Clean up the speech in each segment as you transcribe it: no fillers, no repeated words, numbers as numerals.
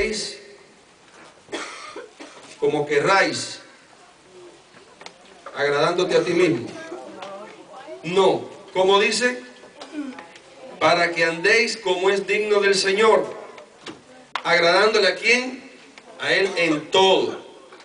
andéis como querráis, agradándote a ti mismo. No, como dice, para que andéis como es digno del Señor, agradándole a quién, a Él en todo,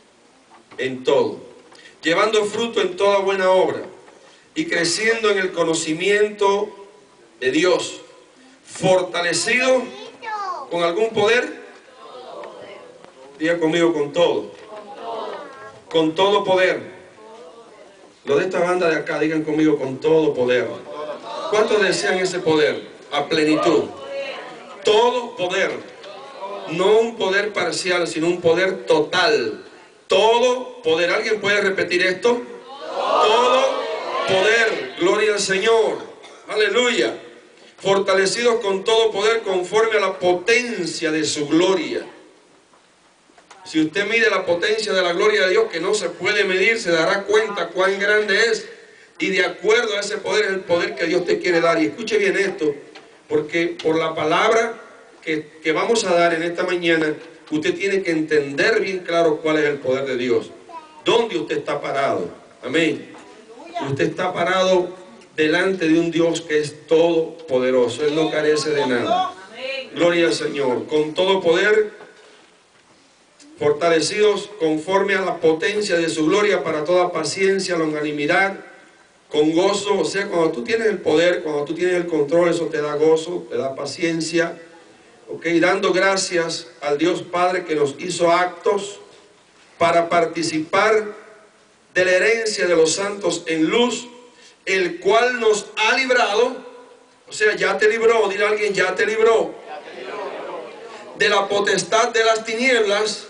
llevando fruto en toda buena obra y creciendo en el conocimiento de Dios, fortalecido con algún poder. Diga conmigo, con todo. Con todo poder. Los de esta banda de acá, digan conmigo, con todo poder. ¿Cuántos desean ese poder? A plenitud. Todo poder. No un poder parcial, sino un poder total. Todo poder. ¿Alguien puede repetir esto? Todo poder. Gloria al Señor. Aleluya. Fortalecidos con todo poder conforme a la potencia de su gloria. Si usted mide la potencia de la gloria de Dios, que no se puede medir, se dará cuenta cuán grande es. Y de acuerdo a ese poder es el poder que Dios te quiere dar. Y escuche bien esto, porque por la palabra que vamos a dar en esta mañana, usted tiene que entender bien claro cuál es el poder de Dios. ¿Dónde usted está parado? Amén. Usted está parado delante de un Dios que es todopoderoso. Él no carece de nada. Gloria al Señor. Con todo poder, fortalecidos conforme a la potencia de su gloria para toda paciencia, longanimidad, con gozo. O sea, cuando tú tienes el poder, cuando tú tienes el control, eso te da gozo, te da paciencia. Ok, dando gracias al Dios Padre que nos hizo aptos para participar de la herencia de los santos en luz, el cual nos ha librado. O sea, ya te libró, dile a alguien, ya te libró de la potestad de las tinieblas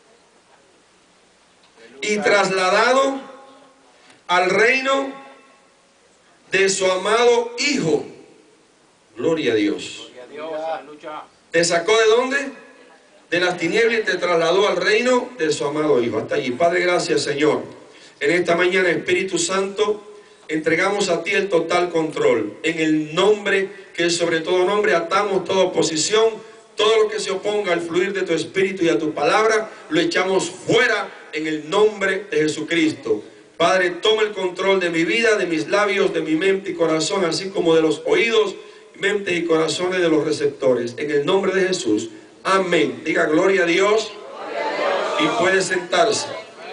y trasladado al reino de su amado Hijo. Gloria a Dios. ¿Te sacó de dónde? De las tinieblas y te trasladó al reino de su amado Hijo. Hasta allí. Padre, gracias, Señor. En esta mañana, Espíritu Santo, entregamos a ti el total control. En el nombre que es sobre todo nombre, atamos toda oposición, todo lo que se oponga al fluir de tu Espíritu y a tu palabra, lo echamos fuera en el nombre de Jesucristo. Padre, toma el control de mi vida, de mis labios, de mi mente y corazón, así como de los oídos, mente y corazones de los receptores. En el nombre de Jesús. Amén. Diga gloria a Dios. Y puede sentarse.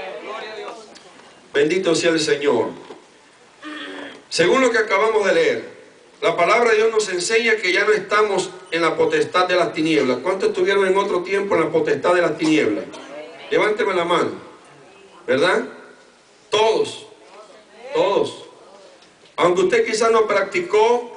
Bendito sea el Señor. Según lo que acabamos de leer, la palabra de Dios nos enseña que ya no estamos en la potestad de las tinieblas. ¿Cuántos estuvieron en otro tiempo en la potestad de las tinieblas? Levánteme la mano. ¿Verdad? Todos. Todos. Aunque usted quizás no practicó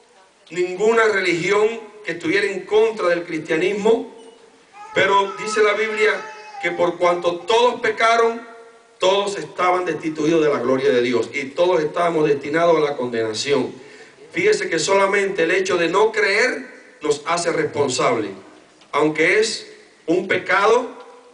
ninguna religión que estuviera en contra del cristianismo, pero dice la Biblia que por cuanto todos pecaron, todos estaban destituidos de la gloria de Dios y todos estábamos destinados a la condenación. Fíjese que solamente el hecho de no creer nos hace responsable, aunque es un pecado.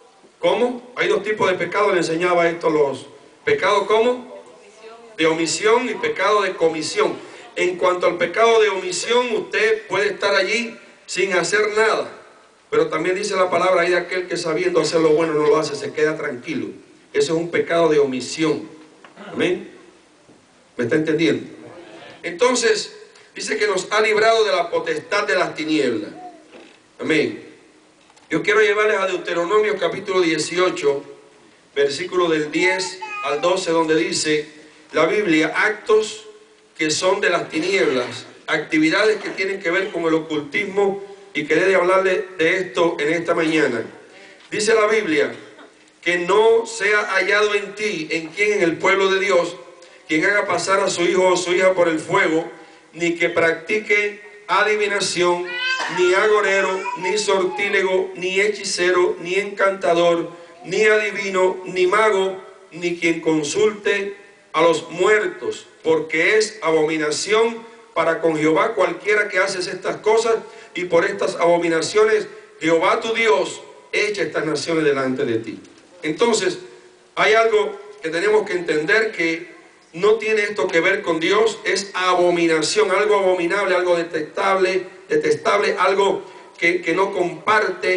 ¿Cómo? Hay dos tipos de pecado, le enseñaba esto los pecados, ¿cómo? De omisión y pecado de comisión. En cuanto al pecado de omisión, usted puede estar allí sin hacer nada, pero también dice la palabra ahí de aquel que sabiendo hacer lo bueno no lo hace, se queda tranquilo. Eso es un pecado de omisión. Amén. ¿Me está entendiendo? Entonces, dice que nos ha librado de la potestad de las tinieblas. Amén. Yo quiero llevarles a Deuteronomio capítulo 18, versículo del 10 al 12, donde dice la Biblia, actos que son de las tinieblas, actividades que tienen que ver con el ocultismo, y quería hablarle de esto en esta mañana. Dice la Biblia, que no sea hallado en ti, en quien en el pueblo de Dios, quien haga pasar a su hijo o su hija por el fuego, ni que practique adivinación, ni agorero, ni sortílego, ni hechicero, ni encantador, ni adivino, ni mago, ni quien consulte a los muertos, porque es abominación para con Jehová cualquiera que hace estas cosas, y por estas abominaciones Jehová tu Dios echa estas naciones delante de ti. Entonces, hay algo que tenemos que entender, que no tiene esto que ver con Dios, es abominación, algo abominable, algo detestable, algo que no comparte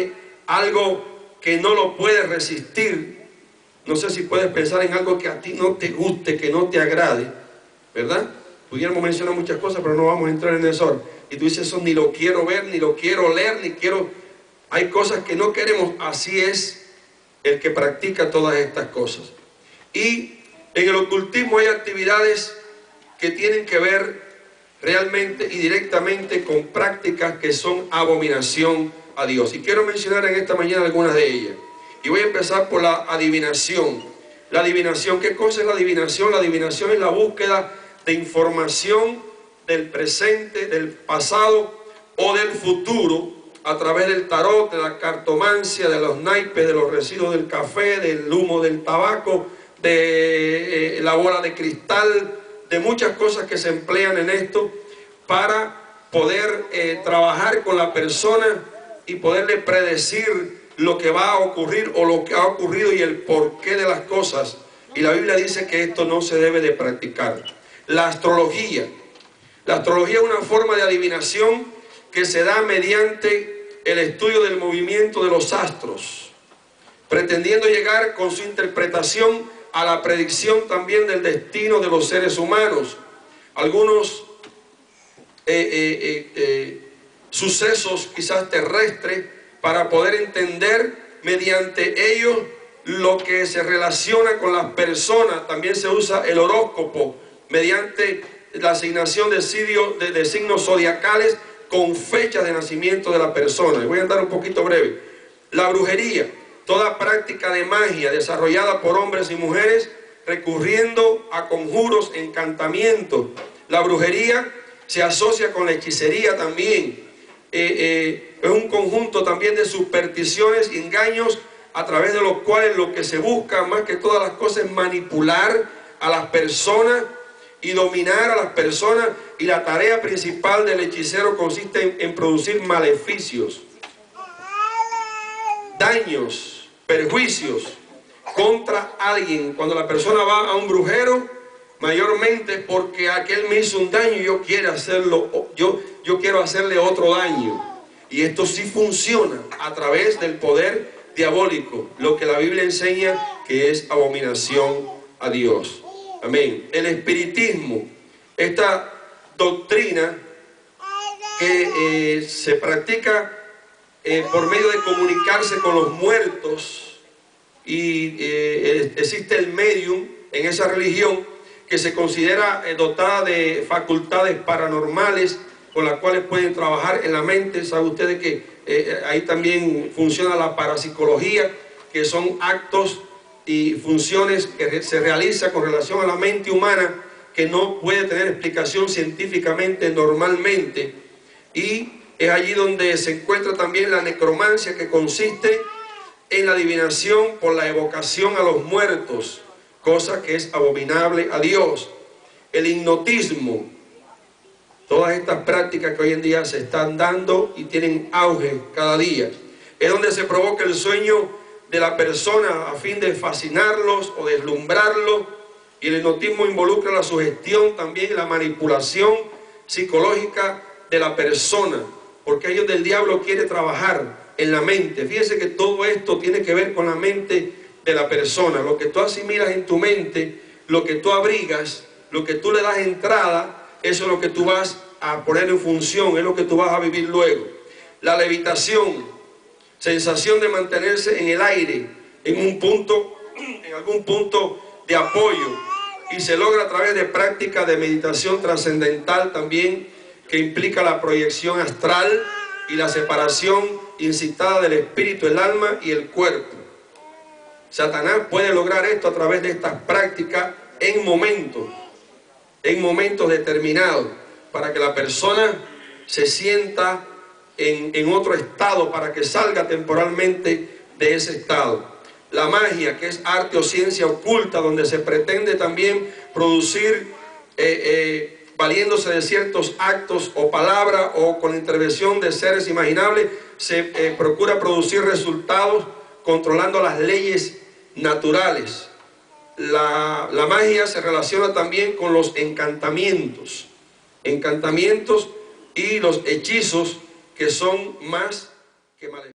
algo que no lo puedes resistir. No sé si puedes pensar en algo que a ti no te guste, que no te agrade, ¿verdad? Pudiéramos mencionar muchas cosas, pero no vamos a entrar en eso. Y tú dices, eso ni lo quiero ver, ni lo quiero leer, ni quiero... Hay cosas que no queremos. Así es el que practica todas estas cosas. Y en el ocultismo hay actividades que tienen que ver realmente y directamente con prácticas que son abominación a Dios. Y quiero mencionar en esta mañana algunas de ellas. Y voy a empezar por la adivinación. La adivinación, ¿qué cosa es la adivinación? La adivinación es la búsqueda de información del presente, del pasado o del futuro a través del tarot, de la cartomancia, de los naipes, de los residuos del café, del humo del tabaco, de la bola de cristal, de muchas cosas que se emplean en esto para poder trabajar con la persona y poderle predecir lo que va a ocurrir o lo que ha ocurrido y el porqué de las cosas. Y la Biblia dice que esto no se debe de practicar. La astrología. La astrología es una forma de adivinación que se da mediante el estudio del movimiento de los astros, pretendiendo llegar con su interpretación a la predicción también del destino de los seres humanos. Algunos sucesos quizás terrestres, para poder entender mediante ellos lo que se relaciona con las personas. También se usa el horóscopo mediante la asignación de signos zodiacales con fechas de nacimiento de la persona. Y voy a andar un poquito breve. La brujería, toda práctica de magia desarrollada por hombres y mujeres recurriendo a conjuros, encantamientos. La brujería se asocia con la hechicería también. Es un conjunto también de supersticiones y engaños a través de los cuales lo que se busca más que todas las cosas es manipular a las personas y dominar a las personas, y la tarea principal del hechicero consiste en producir maleficios, daños, perjuicios contra alguien. Cuando la persona va a un brujero, mayormente porque aquel me hizo un daño y yo quiero hacerle otro daño. Y esto sí funciona a través del poder diabólico, lo que la Biblia enseña que es abominación a Dios. Amén. El espiritismo, esta doctrina que se practica por medio de comunicarse con los muertos, y existe el medium en esa religión que se considera dotada de facultades paranormales con las cuales pueden trabajar en la mente. Saben ustedes que ahí también funciona la parapsicología, que son actos y funciones que se realizan con relación a la mente humana que no puede tener explicación científicamente normalmente. Y es allí donde se encuentra también la necromancia, que consiste en la adivinación por la evocación a los muertos, cosa que es abominable a Dios. El hipnotismo, todas estas prácticas que hoy en día se están dando y tienen auge cada día, es donde se provoca el sueño de la persona a fin de fascinarlos o deslumbrarlos. Y el hipnotismo involucra la sugestión, también la manipulación psicológica de la persona, porque ahí es donde el diablo quiere trabajar, en la mente. Fíjense que todo esto tiene que ver con la mente de la persona. Lo que tú asimilas en tu mente, lo que tú abrigas, lo que tú le das entrada, eso es lo que tú vas a poner en función, es lo que tú vas a vivir luego. La levitación, sensación de mantenerse en el aire, en un punto, en algún punto de apoyo, y se logra a través de prácticas de meditación trascendental también, que implica la proyección astral y la separación incitada del espíritu, el alma y el cuerpo. Satanás puede lograr esto a través de estas prácticas en momentos determinados, para que la persona se sienta en otro estado, para que salga temporalmente de ese estado. La magia, que es arte o ciencia oculta, donde se pretende también producir, valiéndose de ciertos actos o palabras o con la intervención de seres imaginables, se procura producir resultados controlando las leyes naturales. La magia se relaciona también con los encantamientos y los hechizos, que son más que maldiciones.